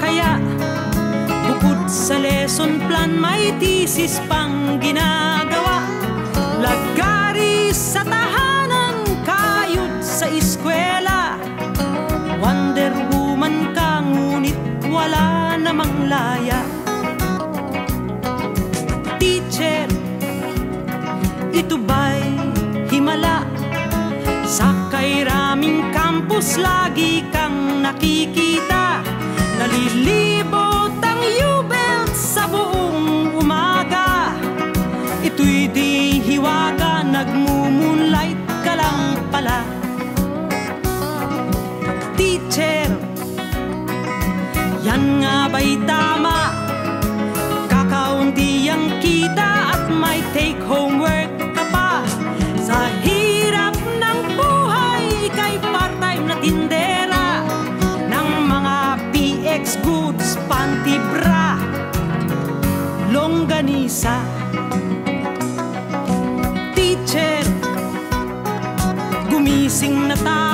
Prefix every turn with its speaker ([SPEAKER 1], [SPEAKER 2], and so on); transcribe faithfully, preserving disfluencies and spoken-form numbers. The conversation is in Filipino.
[SPEAKER 1] kaya bukod sa lesson plan may thesis pang ginagawa. Lagari sa tahanan, kayod sa eskwela. Wonder Woman ka ngunit wala namang laya. Teacher, ito ba'y himala? Sa kairaming campus lagi kang nakikita. Nalilibot ang U-belt sa buong umaga. Ito'y di hiwaga, nagmumoonlight ka lang pala. Teacher, yan nga ba'y tama? Kakaunti ang kita at may take homework ka pa. Sa hirap ng buhay, ika'y part-time na tindera ng mga P X goods, panty bra, longganisa. Teacher, gumising na tayo.